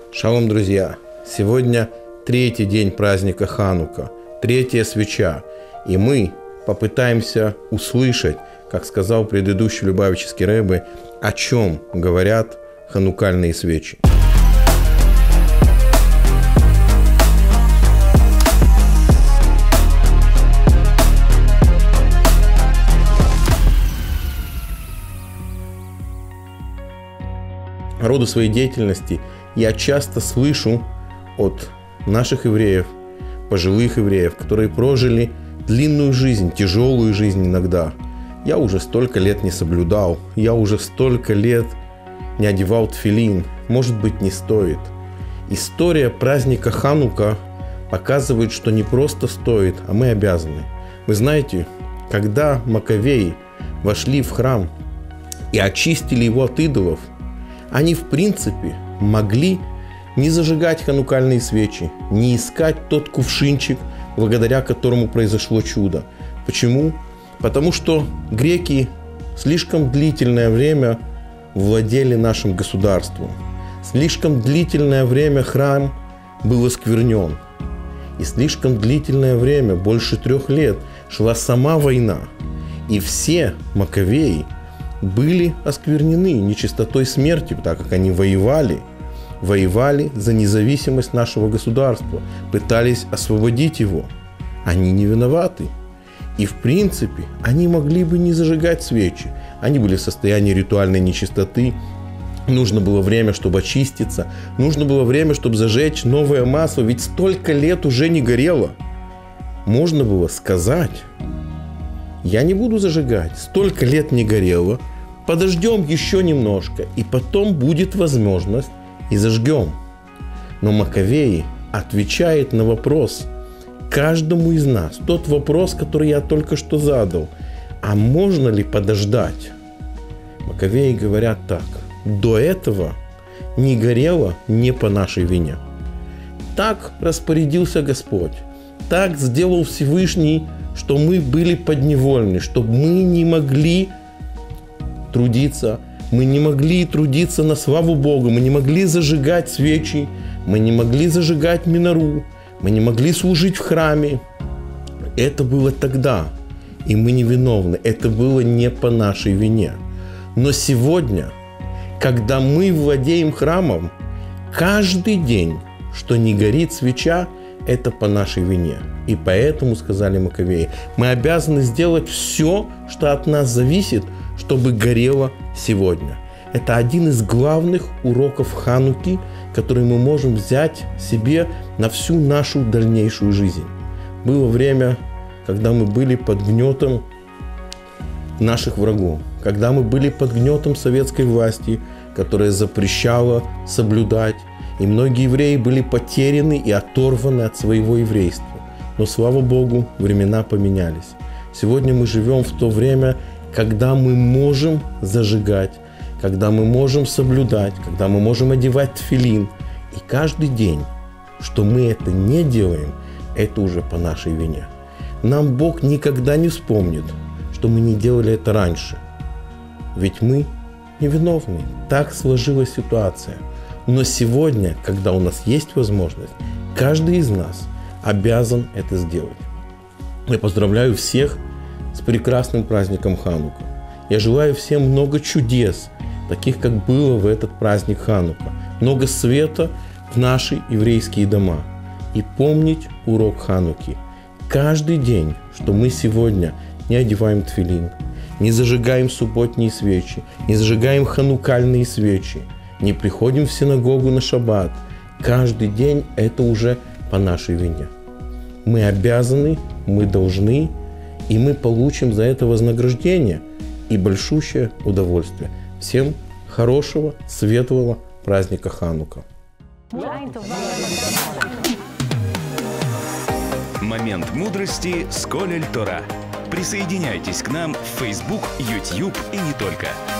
Шалом, друзья! Сегодня третий день праздника Ханука, третья свеча, и мы попытаемся услышать, как сказал предыдущий Любавический Ребе, о чем говорят ханукальные свечи. По роду своей деятельности я часто слышу от наших евреев, пожилых евреев, которые прожили длинную жизнь, тяжелую жизнь иногда. Я уже столько лет не соблюдал, я уже столько лет не одевал тфилин, может быть, не стоит. История праздника Ханука показывает, что не просто стоит, а мы обязаны. Вы знаете, когда Маковеи вошли в храм и очистили его от идолов, они, в принципе, могли не зажигать ханукальные свечи, не искать тот кувшинчик, благодаря которому произошло чудо. Почему? Потому что греки слишком длительное время владели нашим государством. Слишком длительное время храм был осквернен. И слишком длительное время, больше 3 лет, шла сама война. И все Маковеи были осквернены нечистотой смерти, так как они воевали за независимость нашего государства, пытались освободить его. Они не виноваты. И в принципе, они могли бы не зажигать свечи. Они были в состоянии ритуальной нечистоты. Нужно было время, чтобы очиститься. Нужно было время, чтобы зажечь новое масло. Ведь столько лет уже не горело. Можно было сказать: я не буду зажигать. Столько лет не горело. Подождем еще немножко, и потом будет возможность, и зажгем. Но Маковеи отвечает на вопрос каждому из нас. Тот вопрос, который я только что задал. А можно ли подождать? Маковеи говорят так: до этого не горело не по нашей вине. Так распорядился Господь. Так сделал Всевышний, что мы были подневольны, чтобы мы не могли трудиться. Мы не могли трудиться на славу Бога. Мы не могли зажигать свечи. Мы не могли зажигать минору. Мы не могли служить в храме. Это было тогда. И мы не виновны. Это было не по нашей вине. Но сегодня, когда мы владеем храмом, каждый день, что не горит свеча, это по нашей вине. И поэтому, сказали Маковеи, мы обязаны сделать все, что от нас зависит, чтобы горело сегодня. Это один из главных уроков Хануки, который мы можем взять себе на всю нашу дальнейшую жизнь. Было время, когда мы были под гнетом наших врагов, когда мы были под гнетом советской власти, которая запрещала соблюдать, и многие евреи были потеряны и оторваны от своего еврейства. Но, слава Богу, времена поменялись. Сегодня мы живем в то время, когда мы можем зажигать, когда мы можем соблюдать, когда мы можем одевать тфилин. И каждый день, что мы это не делаем, это уже по нашей вине. Нам Бог никогда не вспомнит, что мы не делали это раньше. Ведь мы невиновны. Так сложилась ситуация. Но сегодня, когда у нас есть возможность, каждый из нас обязан это сделать. Я поздравляю всех с прекрасным праздником Ханука. Я желаю всем много чудес, таких, как было в этот праздник Ханука. Много света в наши еврейские дома. И помнить урок Хануки. Каждый день, что мы сегодня не одеваем тфилин, не зажигаем субботние свечи, не зажигаем ханукальные свечи, не приходим в синагогу на шаббат. Каждый день это уже по нашей вине. Мы обязаны, мы должны, и мы получим за это вознаграждение и большущее удовольствие. Всем хорошего, светлого праздника Ханука. Момент мудрости с Колель Тора. Присоединяйтесь к нам в Facebook, YouTube и не только.